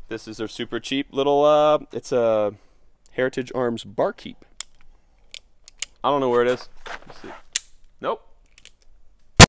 This is their super cheap little, it's a Heritage Arms barkeep. I don't know where it is. Let's see.